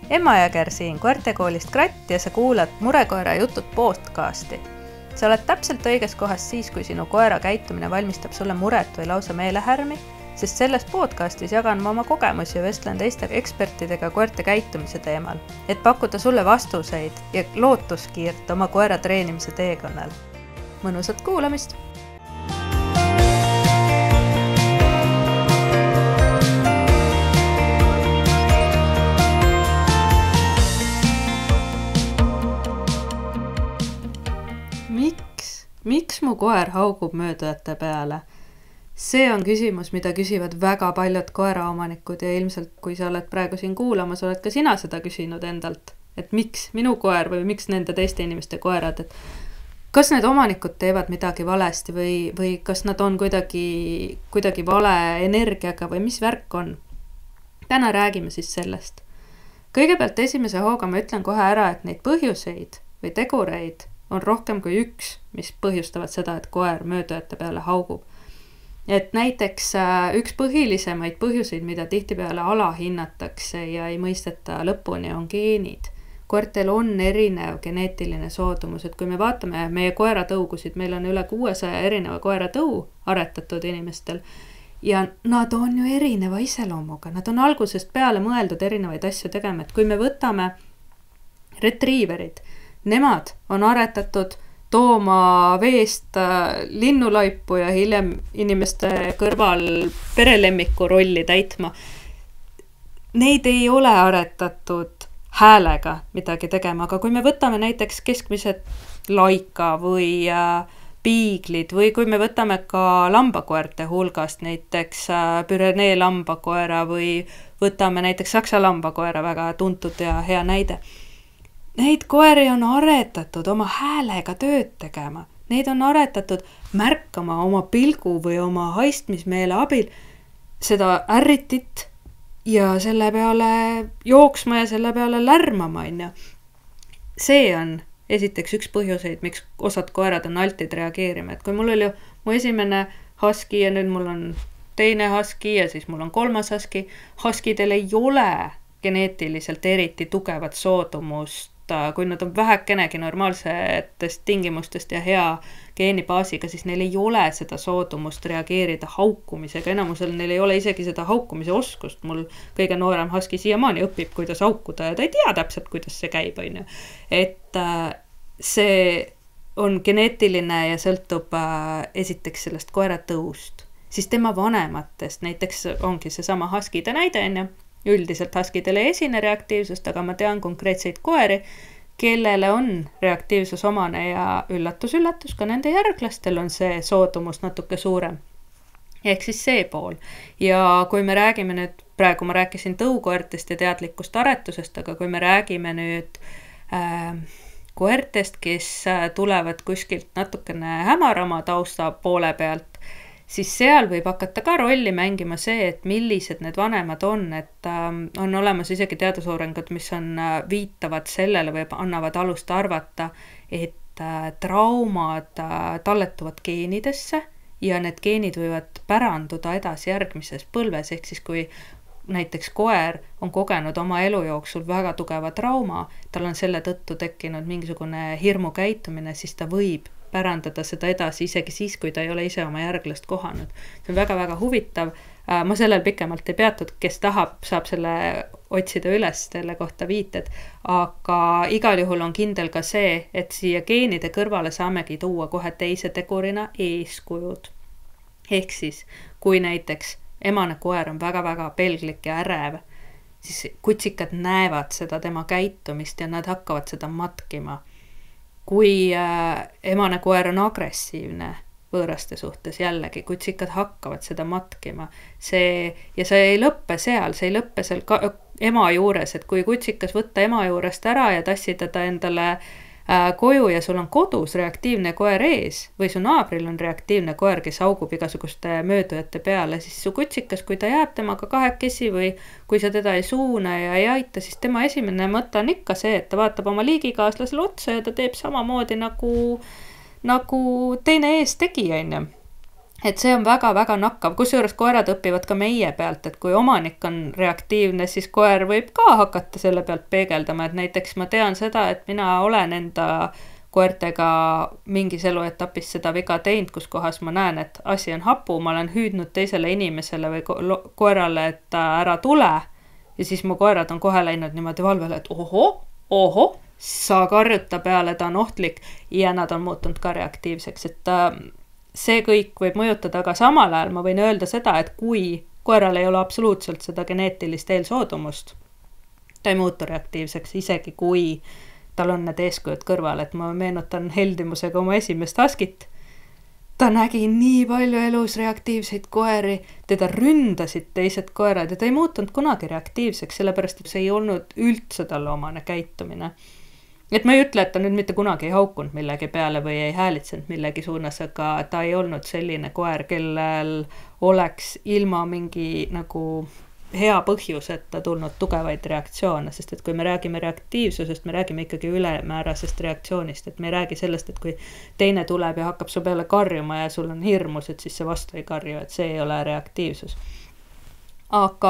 Emma Jõger siin koertekoolist Kratt ja sa kuulad Murekoera jutud podcasti. Sa oled täpselt õiges kohas siis, kui sinu koera käitumine valmistab sulle muret või lausa meelehärmi, sest selles podcastis jagan ma oma kogemusi ja vestlen teiste ekspertidega koerte käitumise teemal, et pakkuda sulle vastuseid ja lootuskiirt oma koera treenimise teekonnal. Mõnusat kuulamist! Miks mu koer haugub möödujate peale? See on küsimus, mida küsivad väga paljud koeraomanikud ja ilmselt kui sa oled praegu siin kuulamas, oled ka sina seda küsinud endalt, et miks minu koer või miks nende teiste inimeste koerad, et kas need omanikud teevad midagi valesti või kas nad on kuidagi vale energiaga või mis värk on. Täna räägime siis sellest. Kõigepealt esimese hooga ma ütlen kohe ära, et neid põhjuseid või tegureid on rohkem kui üks, mis põhjustavad seda, et koer möödujate peale haugub. Et näiteks üks põhilisemaid põhjuseid, mida tihtipeale alahinnatakse ja ei mõisteta lõpuni, on geenid. Koertel on erinev geneetiline soodumus, et kui me vaatame meie koeratõugusid, meil on üle 600 erineva koeratõu aretatud inimestel ja nad on ju erineva iseloomuga. Nad on algusest peale mõeldud erinevaid asju tegema, et kui me võtame retriiverid, nemad on aretatud tooma veest linnulaipu ja hiljem inimeste kõrval perelemmiku rolli täitma. Neid ei ole aretatud häälega midagi tegema, aga kui me võtame näiteks keskmised laika või piiglid või kui me võtame ka lambakoerte hulgast näiteks Pyrenee lambakoera või võtame näiteks Saksa lambakoera, väga tuntud ja hea näide. Neid koeri on aretatud oma häälega tööd tegema. Neid on aretatud märkama oma pilgu või oma haistmismeele abil seda ärritit ja selle peale jooksma ja selle peale lärmama. See on esiteks üks põhjuseid, miks osad koerad on altid reageerima. Et kui mul oli mu esimene husky ja nüüd mul on teine husky ja siis mul on kolmas husky, huskydel ei ole geneetiliselt eriti tugevat soodumust, kui nad on vähekenegi normaalsetest tingimustest ja hea geenibaasiga, siis neil ei ole seda soodumust reageerida haukumisega. Enamusel neil ei ole isegi seda haukumise oskust. Mul kõige noorem husky siiamaani õpib, kuidas haukuda ja ta ei tea täpselt, kuidas see käib. Et see on geneetiline ja sõltub esiteks sellest koeratõust. Siis tema vanematest, näiteks ongi see sama huskyde näide, üldiselt huskydel ei esine reaktiivsust, aga ma tean konkreetseid koeri, kellele on reaktiivsus omane ja üllatus, ka nende järglastel on see soodumus natuke suurem. Ehk siis see pool. Ja kui me räägime nüüd, praegu ma rääkisin tõukoertest ja teadlikust aretusest, aga kui me räägime nüüd koertest, kes tulevad kuskilt natukene hämarama tausta poole pealt, siis seal võib hakata ka rolli mängima see, et millised need vanemad on, et on olemas isegi teadusuuringud, mis on viitavad sellele või annavad alust arvata, et traumad talletuvad geenidesse ja need geenid võivad päranduda edasi järgmises põlves, ehk siis kui näiteks koer on kogenud oma elu jooksul väga tugeva trauma, tal on selle tõttu tekkinud mingisugune hirmu käitumine, siis ta võib pärandada seda edasi isegi siis, kui ta ei ole ise oma järglast kohanud. See on väga-väga huvitav. Ma sellel pikemalt ei peatud, kes tahab, saab selle otsida üles selle kohta viited, aga igal juhul on kindel ka see, et siia geenide kõrvale saamegi tuua kohe teise tegurina eeskujud. Ehk siis, kui näiteks emane koer on väga-väga pelglik ja ärev, siis kutsikad näevad seda tema käitumist ja nad hakkavad seda matkima. Kui emane koer on agressiivne võõraste suhtes, jällegi kutsikad hakkavad seda matkima. See ei lõppe seal, see ei lõppe seal ema juures, et kui kutsikas võtta ema juurest ära ja tassida ta endale koju ja sul on kodus reaktiivne koer ees või su naabril on reaktiivne koer, kes haugub igasuguste möödujate peale, siis su kutsikas, kui ta jääb temaga kahekesi või kui sa teda ei suuna ja ei aita, siis tema esimene mõte on ikka see, et ta vaatab oma liigikaaslasele otsa ja ta teeb samamoodi nagu teine ees tegi. et see on väga-väga nakkav, kusjuures koerad õpivad ka meie pealt, et kui omanik on reaktiivne, siis koer võib ka hakata selle pealt peegeldama, et näiteks ma tean seda, et mina olen enda koertega mingis eluetapis seda viga teinud, kus kohas ma näen, et asi on hapu, ma olen hüüdnud teisele inimesele või koerale, et ära tule, ja siis mu koerad on kohe läinud niimoodi valvele, et oho, sa karjuta peale, ta on ohtlik, ja nad on muutunud ka reaktiivseks, et see kõik võib mõjutada, aga samal ajal ma võin öelda seda, et kui koeral ei ole absoluutselt seda geneetilist eelsoodumust, ta ei muutu reaktiivseks, isegi kui tal on need eeskujud kõrval, et ma meenutan heldimusega oma esimest Huskit. Ta nägi nii palju elus reaktiivseid koeri, teda ründasid teised koerad ja ta ei muutunud kunagi reaktiivseks, sellepärast et see ei olnud üldse talle omane käitumine. Et ma ei ütle, et ta nüüd mitte kunagi ei haukunud millegi peale või ei häälitsenud millegi suunas, aga ta ei olnud selline koer, kellel oleks ilma mingi nagu hea põhjuseta tulnud tugevaid reaktsioone, sest et kui me räägime reaktiivsusest, me räägime ikkagi ülemäärasest reaktsioonist, et me ei räägi sellest, et kui teine tuleb ja hakkab su peale karjuma ja sul on hirmus, et siis see vastu ei karju, et see ei ole reaktiivsus. Aga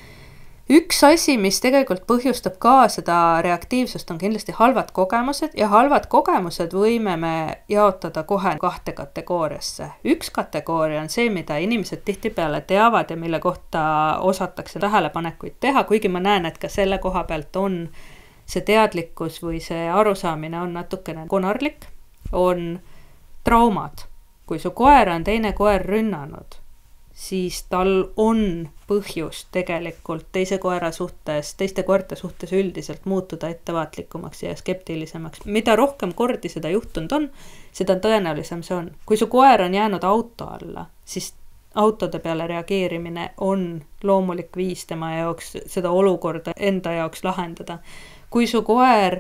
üks asi, mis tegelikult põhjustab ka seda reaktiivsust, on kindlasti halvad kogemused ja halvad kogemused võime me jaotada kohe 2 kategooriasse. Üks kategooria on see, mida inimesed tihtipeale teavad ja mille kohta osatakse tähelepanekuid teha, kuigi ma näen, et ka selle koha pealt on see teadlikkus või see arusaamine on natukene konarlik, on traumad. Kui su koer on teine koer rünnanud, siis tal on põhjus tegelikult teise koera suhtes, teiste koerte suhtes üldiselt muutuda ettevaatlikumaks ja skeptilisemaks. Mida rohkem kordi seda juhtunud on, seda tõenäolisem see on. Kui su koer on jäänud auto alla, siis autode peale reageerimine on loomulik viis tema jaoks seda olukorda enda jaoks lahendada. Kui su koer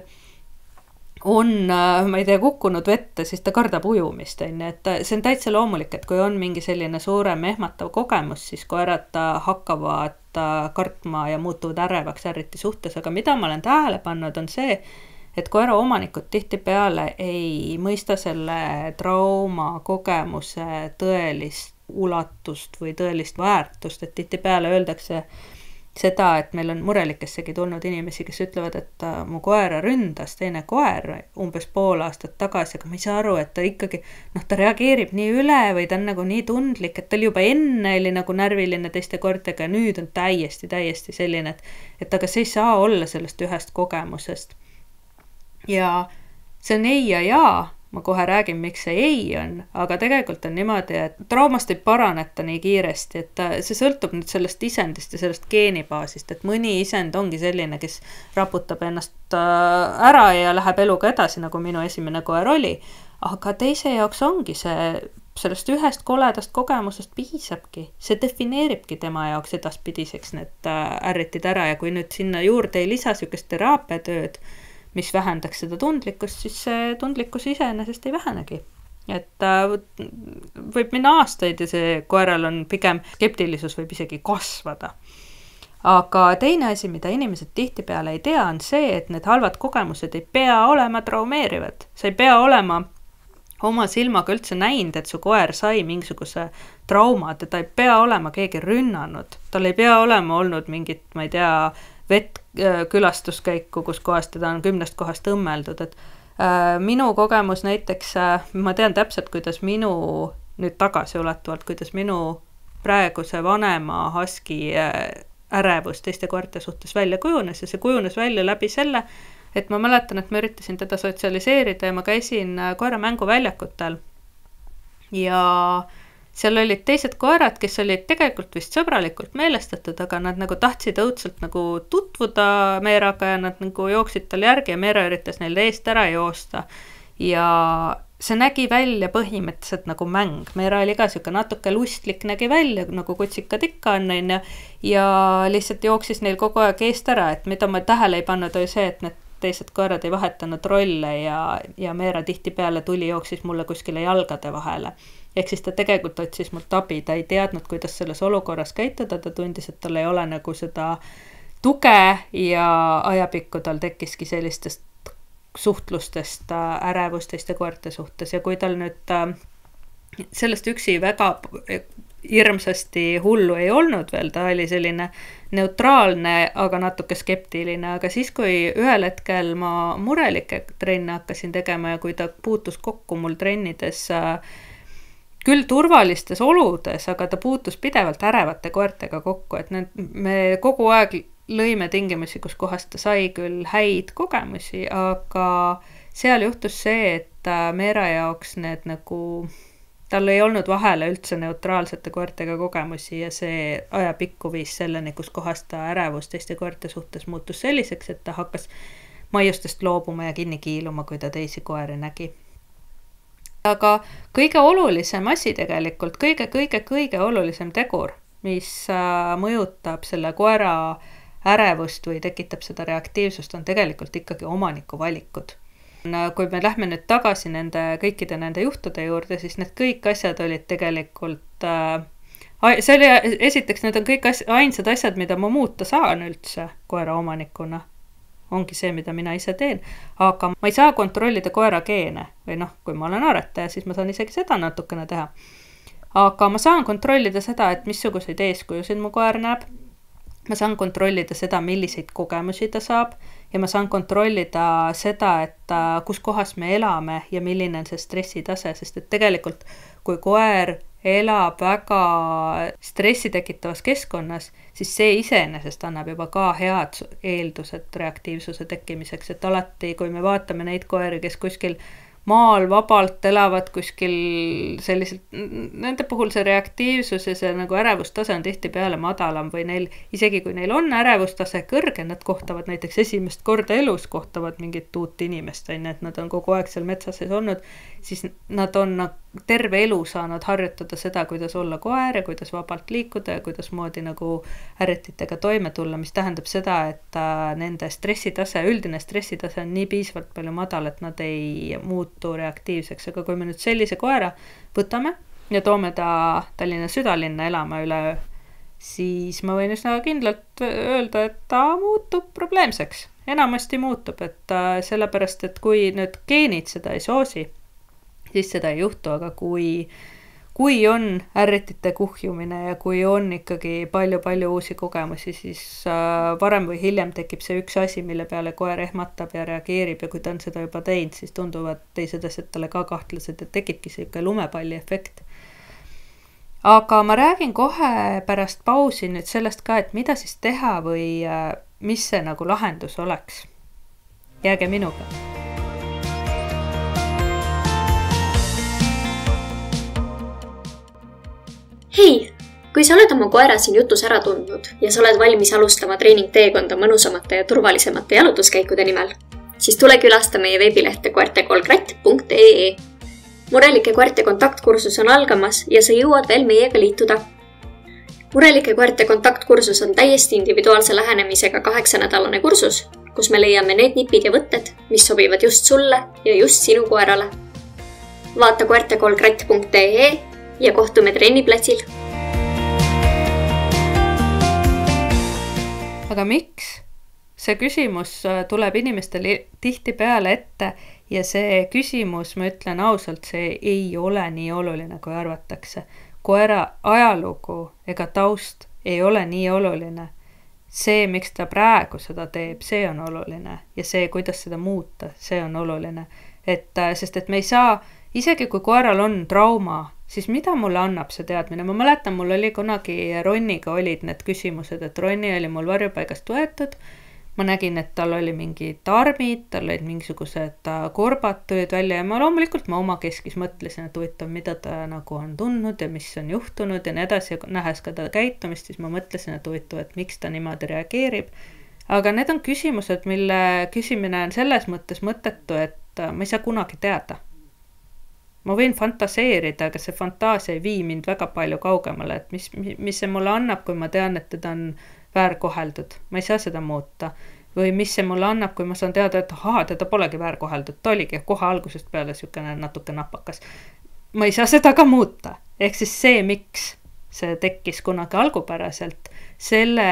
on, ma ei tea, kukkunud vette, siis ta kardab ujumist, et see on täitsa loomulik, et kui on mingi selline suurem ehmatav kogemus, siis koerad hakkavad kartma ja muutuvad ärevaks ärriti suhtes, aga mida ma olen tähele pannud on see, et koera omanikud tihtipeale ei mõista selle trauma kogemuse tõelist ulatust või tõelist väärtust, et tihtipeale öeldakse seda, et meil on murelikessegi tulnud inimesi, kes ütlevad, et mu koera ründas teine koer umbes pool aastat tagasi, aga ma ei saa aru, et ta ikkagi, ta reageerib nii üle või ta on nagu nii tundlik, et tal juba enne oli nagu närviline teiste koertega ja nüüd on täiesti selline, et aga see ei saa olla sellest ühest kogemusest. Ja see on ei ja jaa, ma kohe räägin, miks see ei on, aga tegelikult on niimoodi, et traumast ei paraneta nii kiiresti, et see sõltub nüüd sellest isendist ja sellest geenibaasist, et mõni isend ongi selline, kes raputab ennast ära ja läheb eluga edasi, nagu minu esimene koer oli, aga teise jaoks ongi sellest ühest koledast kogemusest piisabki, see defineeribki tema jaoks edaspidiseks need ärritid ära ja kui nüüd sinna juurde ei lisa sükest teraapiatööd, mis vähendaks seda tundlikkust, siis see tundlikkus iseenesest ei vähenegi. Et võib minna aastaid ja see koeral on pigem skeptilisus võib isegi kasvada. Aga teine asi, mida inimesed tihtipeale ei tea, on see, et need halvad kogemused ei pea olema traumeerivad. Sa ei pea olema oma silmaga üldse näinud, et su koer sai mingisuguse trauma, teda ei pea olema keegi rünnanud. Tal ei pea olema olnud mingit, ma ei tea, külastuskäiku, kus kohas teda on 10 kohast õmmeldud, et minu kogemus näiteks, ma tean täpselt, kuidas nüüd tagasiulatuvalt, kuidas minu praeguse vanema Husky ärevus teiste koerte suhtes välja kujunes ja see kujunes välja läbi selle, et ma mäletan, et ma üritasin teda sotsialiseerida ja ma käisin koera mänguväljakutel ja seal olid teised koerad, kes olid tegelikult vist sõbralikult meelestatud, aga nad nagu tahtsid õudselt nagu tutvuda Meeraga ja nad nagu jooksid tal järgi ja Meera üritas neil eest ära joosta. Ja see nägi välja põhimõtteliselt nagu mäng. Meera oli ka siuke natuke lustlik, nägi välja nagu kutsikad ikka on ja lihtsalt jooksis neil kogu aeg eest ära, et mida ma tähele ei pannud oli see, et need teised koerad ei vahetanud rolle ja Meera tihtipeale tuli jooksis mulle kuskile jalgade vahele. Ehk siis ta tegelikult otsis mult abi, ta ei teadnud, kuidas selles olukorras käituda, ta tundis, et tal ei ole nagu seda tuge ja ajapikku tal tekkiski sellistest suhtlustest ärevust teiste koerte suhtes ja kui tal nüüd sellest üksi väga hirmsasti hullu ei olnud veel, ta oli selline neutraalne, aga natuke skeptiline, aga siis, kui ühel hetkel ma murelikke trenne hakkasin tegema ja kui ta puutus kokku mul trennides küll turvalistes oludes, aga ta puutus pidevalt ärevate koertega kokku, et me kogu aeg lõime tingimusi, kus kohas ta sai küll häid kogemusi, aga seal juhtus see, et Meera jaoks need nagu, tal ei olnud vahele üldse neutraalsete koertega kogemusi ja see ajapikku viis selleni, kus kohas ta ärevus teiste koerte suhtes muutus selliseks, et ta hakkas maiustest loobuma ja kinni kiiluma, kui ta teisi koeri nägi. Aga kõige olulisem asi tegelikult, kõige olulisem tegur, mis mõjutab selle koera ärevust või tekitab seda reaktiivsust, on tegelikult ikkagi omaniku valikud. Kui me lähme nüüd tagasi kõikide nende juhtude juurde, siis need kõik asjad olid tegelikult, see oli esiteks, need on kõik ainsad asjad, mida ma muuta saan üldse koera omanikuna. Ongi see, mida mina ise teen, aga ma ei saa kontrollida koera geene või kui ma olen aretaja, siis ma saan isegi seda natukene teha. Aga ma saan kontrollida seda, et missuguseid eeskujusid mu koer näeb. Ma saan kontrollida seda, milliseid kogemusi ta saab ja ma saan kontrollida seda, et kus kohas me elame ja milline on see stressitase, sest et tegelikult kui koer elab väga stressi tekitavas keskkonnas, siis see iseenesest annab juba ka head eeldused reaktiivsuse tekkimiseks, et alati, kui me vaatame neid koeri, kes kuskil maal vabalt elavad kuskil selliselt, nende puhul see reaktiivsus ja see nagu ärevustase on tihtipeale madalam või neil, isegi kui neil on ärevustase kõrge, nad kohtavad näiteks esimest korda elus, kohtavad mingit uut inimest, et nad on kogu aeg seal metsas sees olnud, siis nad on terve elu saanud harjutada seda, kuidas olla koer ja kuidas vabalt liikuda ja kuidas moodi nagu ärrititega toime tulla, mis tähendab seda, et nende stressitase, üldine stressitase on nii piisavalt palju madal, et nad ei muutu reaktiivseks, aga kui me nüüd sellise koera võtame ja toome ta Tallinna südalinna elama üleöö, siis ma võin üsna kindlalt öelda, et ta muutub probleemseks. Enamasti muutub, et sellepärast, et kui nüüd geenid seda ei soosi, siis seda ei juhtu, aga kui on ärritite kuhjumine ja kui on ikkagi palju uusi kogemusi, siis varem või hiljem tekib see üks asi, mille peale koer ehmatab ja reageerib ja kui ta on seda juba teinud, siis tunduvad teised asjad talle ka kahtlased ja tekibki selline lumepalli efekt. Aga ma räägin kohe pärast pausi nüüd sellest ka, et mida siis teha või mis see nagu lahendus oleks. Jääge minuga. Hei, kui sa oled oma koera siin jutus ära tundnud ja sa oled valmis alustama treeningteekonda mõnusamate ja turvalisemate jalutuskäikude nimel, siis tule külasta meie veebilehte koertekoolkratt.ee. Murelike koerte kontaktkursus on algamas ja sa jõuad veel meiega liituda. Murelike koerte kontaktkursus on täiesti individuaalse lähenemisega 8-nädalane kursus, kus me leiame need nipid ja võtted, mis sobivad just sulle ja just sinu koerale. Vaata koertekoolkratt.ee ja kohtume trenniplatsil. Aga miks? See küsimus tuleb inimestel tihtipeale ette ja see küsimus, ma ütlen ausalt, see ei ole nii oluline, kui arvatakse. Koera ajalugu ega taust ei ole nii oluline. See, miks ta praegu seda teeb, see on oluline ja see, kuidas seda muuta, see on oluline. Sest et me ei saa, isegi kui koeral on trauma, siis mida mulle annab see teadmine? Ma mäletan, mul oli kunagi Ronniga olid need küsimused, et Ronni oli mul varjupaigast võetud. Ma nägin, et tal oli mingid armid, tal olid mingisugused korbad tulid välja ja ma loomulikult oma keskis mõtlesin, et huvitav, mida ta nagu on tundnud ja mis on juhtunud ja nii edasi. Ja nähes ka ta käitumist, siis ma mõtlesin, et huvitav, et miks ta niimoodi reageerib. Aga need on küsimused, mille küsimine on selles mõttes mõttetu, et ma ei saa kunagi teada. Ma võin fantaseerida, aga see fantaasia ei vii mind väga palju kaugemale, et mis see mulle annab, kui ma tean, et teda on väärkoheldud. Ma ei saa seda muuta. Või mis see mulle annab, kui ma saan teada, et teda polegi väärkoheldud. Ta oligi kohe algusest peale niisugune natuke napakas. Ma ei saa seda ka muuta. Ehk siis see, miks see tekkis kunagi algupäraselt, selle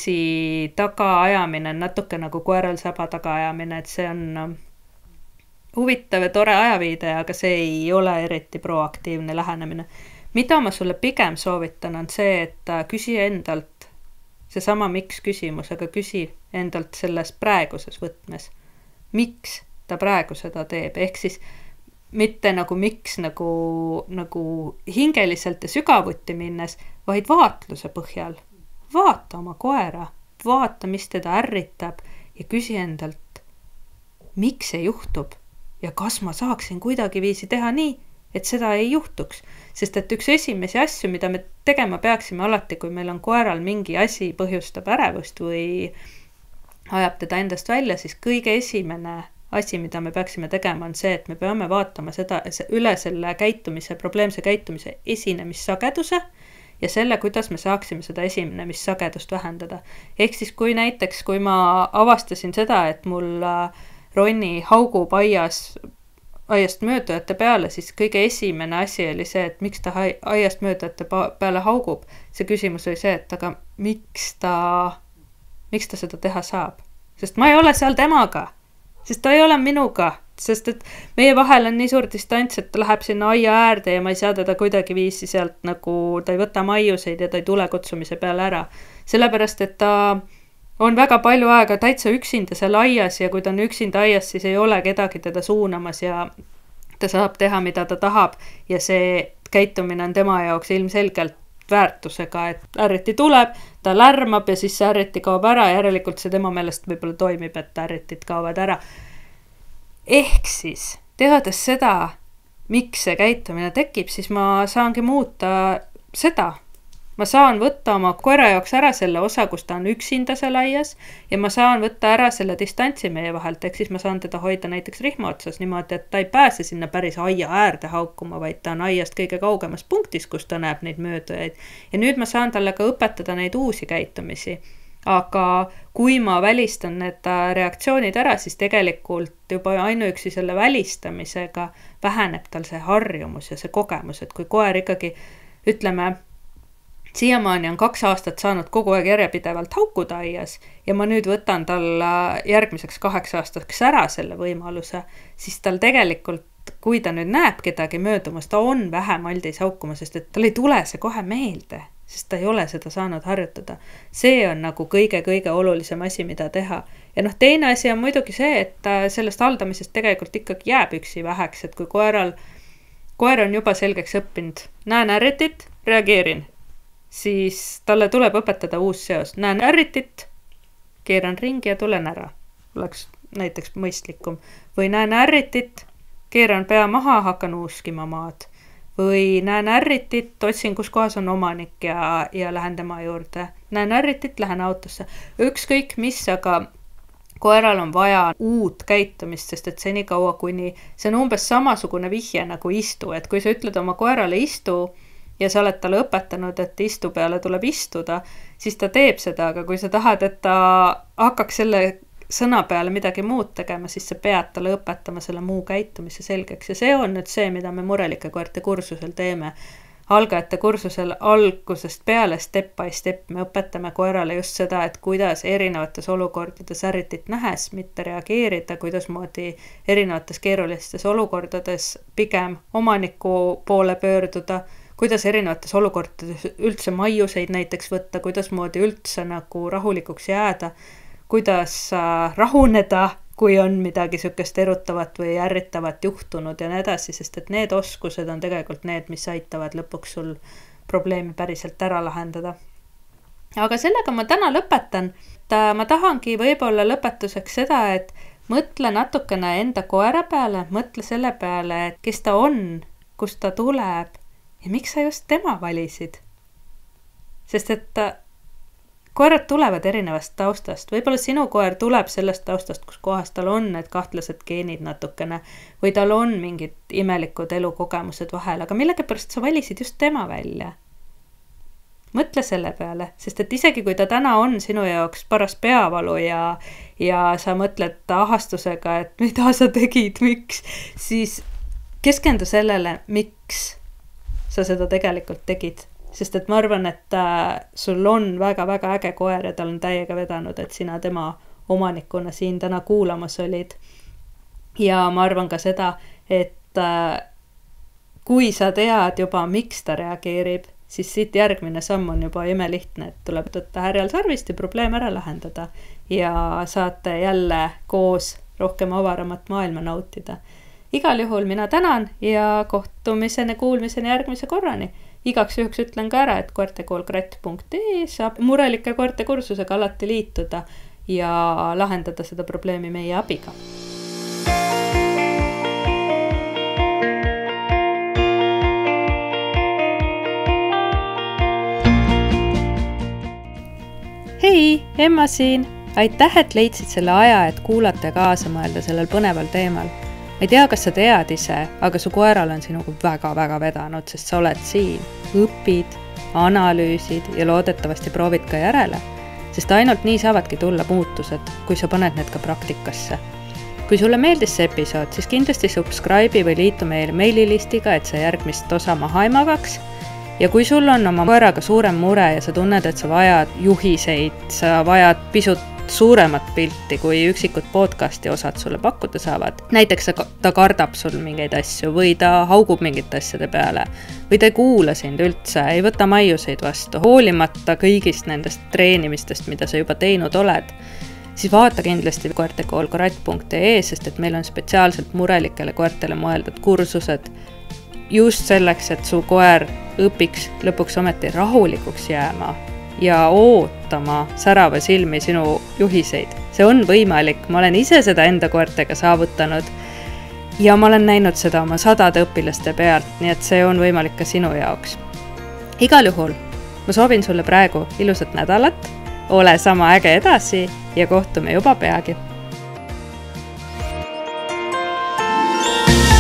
miksi tagaajamine, natuke nagu koeral saba tagaajamine, et see huvitav ja tore ajaviide, aga see ei ole eriti proaktiivne lähenemine. Mida ma sulle pigem soovitan, on see, et küsi endalt seesama miks küsimus, aga küsi endalt selles praeguses võtmes. Miks ta praegu seda teeb? Ehk siis mitte nagu miks nagu hingeliselt ja sügavuti minnes, vaid vaatluse põhjal. Vaata oma koera, vaata, mis teda ärritab ja küsi endalt, miks see juhtub ja kas ma saaksin kuidagi viisi teha nii, et seda ei juhtuks. Sest et üks esimesi asju, mida me tegema peaksime alati, kui meil on koeral mingi asi põhjustab ärevust või ajab teda endast välja, siis kõige esimene asi, mida me peaksime tegema, on see, et me peame vaatama seda üle selle probleemse käitumise esinemissageduse ja selle, kuidas me saaksime seda esinemissagedust vähendada. Ehk siis kui ma avastasin seda, et mul Ronni haugub aiast möödujate peale, siis kõige esimene asi oli see, et miks ta aiast möödujate peale haugub. See küsimus oli see, et aga miks ta seda teha saab? Sest ma ei ole seal temaga, sest ta ei ole minuga, sest et meie vahel on nii suur distants, et ta läheb sinna aia äärde ja ma ei saa teda kuidagi viisi sealt nagu, ta ei võta maiuseid ja ta ei tule kutsumise peale ära. Sellepärast, et ta on väga palju aega täitsa üksinda seal aias ja kui ta on üksinda aias, siis ei ole kedagi teda suunamas ja ta saab teha, mida ta tahab ja see käitumine on tema jaoks ilmselgelt väärtusega, et ärriti tuleb, ta lärmab ja siis see ärriti kaob ära ja järelikult see tema meelest võib-olla toimib, et ärritid kaovad ära. Ehk siis, teades seda, miks see käitumine tekib, siis ma saangi muuta seda. Ma saan võtta oma koera jaoks ära selle osa, kus ta on üksinda seal aias ja ma saan võtta ära selle distantsi meie vahelt, ehk siis ma saan teda hoida näiteks rihma otsas niimoodi, et ta ei pääse sinna päris aia äärde haukuma, vaid ta on aiast kõige kaugemas punktis, kus ta näeb neid möödujaid. Ja nüüd ma saan talle ka õpetada neid uusi käitumisi. Aga kui ma välistan need reaktsioonid ära, siis tegelikult juba ainuüksi selle välistamisega väheneb tal see harjumus ja see kogemus, et kui koer ikkagi, ütleme, siiamaani on 2 aastat saanud kogu aeg järjepidevalt haukuda aias ja ma nüüd võtan tal järgmiseks 8 aastaks ära selle võimaluse, siis tal tegelikult, kui ta nüüd näeb kedagi möödumas, ta on vähem aldis haukuma, sest et tal ei tule see kohe meelde, sest ta ei ole seda saanud harjutada. See on nagu kõige olulisem asi, mida teha. Ja teine asi on muidugi see, et sellest haldamisest tegelikult ikkagi jääb üksi väheks, et kui koer on juba selgeks õppinud, näen ärritit, reageerin. Siis talle tuleb õpetada uus seos. Näen ärritit, keeran ringi ja tulen ära. Oleks näiteks mõistlikum. Või näen ärritit, keeran pea maha, hakkan uuskima maad. Või näen ärritit, otsin, kus kohas on omanik ja lähen tema juurde. Näen ärritit, lähen autosse. Ükskõik mis, aga koeral on vaja uut käitumist, sest et see nii kaua kuni see on umbes samasugune vihje nagu istu. Et kui sa ütled oma koerale istu, ja sa oled talle õpetanud, et istu peale tuleb istuda, siis ta teeb seda, aga kui sa tahad, et ta hakkaks selle sõna peale midagi muud tegema, siis sa pead talle õpetama selle muu käitumise selgeks. Ja see on nüüd see, mida me murelike koerte kursusel teeme. Algajate kursusel algusest peale step by step me õpetame koerale just seda, et kuidas erinevates olukordades ärritit nähes, mitte reageerida, kuidas moodi erinevates keerulistes olukordades pigem omaniku poole pöörduda, kuidas erinevates olukordades üldse maiuseid näiteks võtta, kuidas moodi üldse nagu rahulikuks jääda, kuidas rahuneda, kui on midagi sükest erutavat või ärritavat juhtunud ja nii edasi, sest et need oskused on tegelikult need, mis aitavad lõpuks sul probleemi päriselt ära lahendada. Aga sellega ma täna lõpetan. Ma tahangi võib-olla lõpetuseks seda, et mõtle natukene enda koera peale, mõtle selle peale, et kes ta on, kust ta tuleb ja miks sa just tema valisid? Sest et koerad tulevad erinevast taustast. Võib-olla sinu koer tuleb sellest taustast, kus kohas tal on need kahtlased geenid natukene või tal on mingid imelikud elukogemused vahel, aga millegipärast sa valisid just tema välja. Mõtle selle peale, sest et isegi kui ta täna on sinu jaoks paras peavalu ja sa mõtled ahastusega, et mida sa tegid, miks, siis keskendu sellele, miks sa seda tegelikult tegid. Sest et ma arvan, et sul on väga-väga äge koer ja tal on täiega vedanud, et sina tema omanikuna siin täna kuulamas olid. Ja ma arvan ka seda, et kui sa tead juba, miks ta reageerib, siis siit järgmine samm on juba imelihtne, et tuleb võtta härjal sarvist ja probleem ära lahendada ja saate jälle koos rohkem avaramat maailma nautida. Igal juhul mina tänan ja kohtumiseni, kuulmiseni järgmise korrani. Igaks juhuks ütlen ka ära, et koertekoolkratt.ee saab murelike koerte kursusega alati liituda ja lahendada seda probleemi meie abiga. Hei, Emma siin! Aitäh, et leidsid selle aja, et kuulata ja kaasa mõelda sellel põneval teemal. Ma ei tea, kas sa tead ise, aga su koeral on sinuga väga vedanud, sest sa oled siin, õpid, analüüsid ja loodetavasti proovid ka järele, sest ainult nii saavadki tulla muutused, kui sa paned need ka praktikasse. Kui sulle meeldis see episood, siis kindlasti subscribe'i või liitu meil meililistiga, et sa järgmist osa maha ei magaks. Ja kui sul on oma koeraga suurem mure ja sa tunned, et sa vajad juhiseid, sa vajad pisut suuremat pilti, kui üksikud podcasti osad sulle pakkuda saavad. Näiteks ta kardab sul mingeid asju või ta haugub mingite asjade peale või ta ei kuula sind üldse, ei võta maiuseid vastu, hoolimata kõigist nendest treenimistest, mida sa juba teinud oled, siis vaata kindlasti koertekoolkratt.ee, sest et meil on spetsiaalselt murelikele koertele mõeldud kursused just selleks, et su koer õpiks lõpuks ometi rahulikuks jääma ja ootama särava silmi sinu juhiseid. See on võimalik, ma olen ise seda enda koertega saavutanud ja ma olen näinud seda oma 100 õpilaste pealt, nii et see on võimalik ka sinu jaoks. Igal juhul, ma soovin sulle praegu ilusat nädalat, ole sama äge edasi ja kohtume juba peagi.